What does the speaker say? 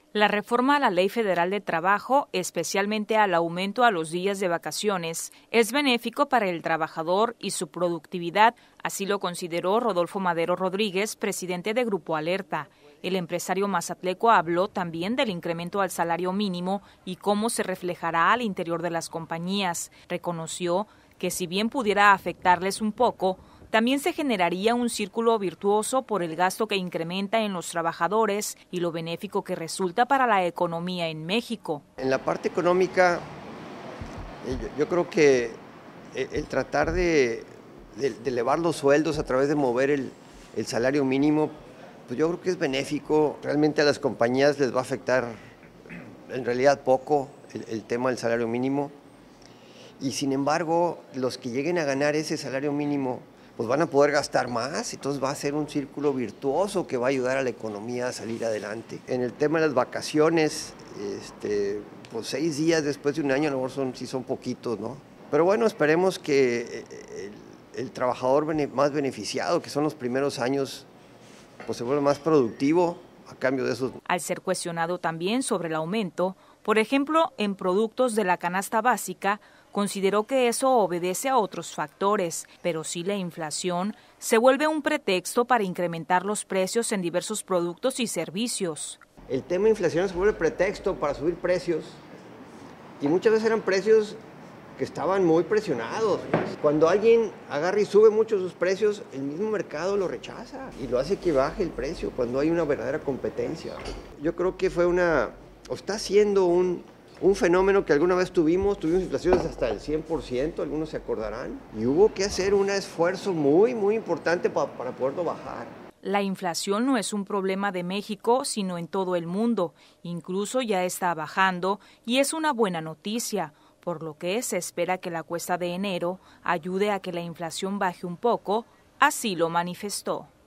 La reforma a la Ley Federal de Trabajo, especialmente al aumento a los días de vacaciones, es benéfico para el trabajador y su productividad, así lo consideró Rodolfo Madero Rodríguez, presidente de Grupo Alerta. El empresario mazatleco habló también del incremento al salario mínimo y cómo se reflejará al interior de las compañías. Reconoció que si bien pudiera afectarles un poco, también se generaría un círculo virtuoso por el gasto que incrementa en los trabajadores y lo benéfico que resulta para la economía en México. En la parte económica, yo creo que el tratar de elevar los sueldos a través de mover el salario mínimo, pues yo creo que es benéfico. Realmente a las compañías les va a afectar en realidad poco el tema del salario mínimo. Y sin embargo, los que lleguen a ganar ese salario mínimo, pues van a poder gastar más, entonces va a ser un círculo virtuoso que va a ayudar a la economía a salir adelante. En el tema de las vacaciones, pues 6 días después de un año a lo mejor sí son poquitos, ¿no? Pero bueno, esperemos que el trabajador más beneficiado, que son los primeros años, pues se vuelva más productivo a cambio de eso. Al ser cuestionado también sobre el aumento, por ejemplo, en productos de la canasta básica, consideró que eso obedece a otros factores, pero sí la inflación se vuelve un pretexto para incrementar los precios en diversos productos y servicios. El tema de inflación se vuelve pretexto para subir precios y muchas veces eran precios que estaban muy presionados. Cuando alguien agarra y sube mucho sus precios, el mismo mercado lo rechaza y lo hace que baje el precio cuando hay una verdadera competencia. Yo creo que está siendo un fenómeno que alguna vez tuvimos inflaciones hasta el 100%, algunos se acordarán, y hubo que hacer un esfuerzo muy, muy importante para poderlo bajar. La inflación no es un problema de México, sino en todo el mundo. Incluso ya está bajando y es una buena noticia, por lo que se espera que la cuesta de enero ayude a que la inflación baje un poco, así lo manifestó.